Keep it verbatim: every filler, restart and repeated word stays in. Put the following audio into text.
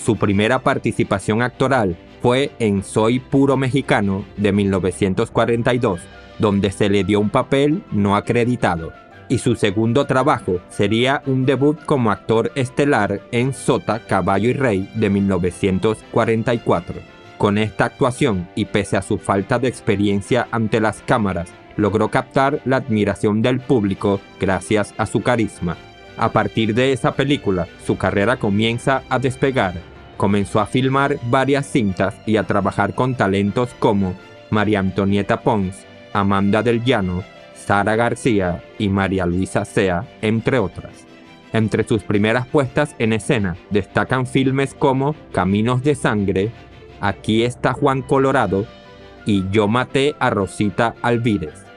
Su primera participación actoral fue en Soy puro mexicano de mil novecientos cuarenta y dos, donde se le dio un papel no acreditado. Y su segundo trabajo sería un debut como actor estelar en Sota, Caballo y Rey de mil novecientos cuarenta y cuatro. Con esta actuación, y pese a su falta de experiencia ante las cámaras, logró captar la admiración del público gracias a su carisma. A partir de esa película, su carrera comienza a despegar. Comenzó a filmar varias cintas y a trabajar con talentos como María Antonieta Pons, Amanda del Llano, Sara García y María Luisa Sea, entre otras. Entre sus primeras puestas en escena destacan filmes como Caminos de Sangre, Aquí está Juan Colorado y Yo maté a Rosita Alvírez.